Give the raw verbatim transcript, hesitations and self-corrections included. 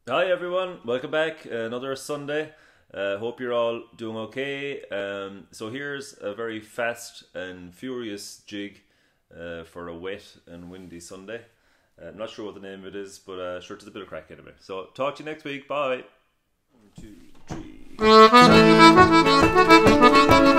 Hi everyone, welcome back. Another Sunday. Uh, hope you're all doing okay. Um, so here's a very fast and furious jig uh, for a wet and windy Sunday. Uh, I'm not sure what the name of it is, but uh, sure, it's a bit of crack anyway. So talk to you next week. Bye. One, two, three.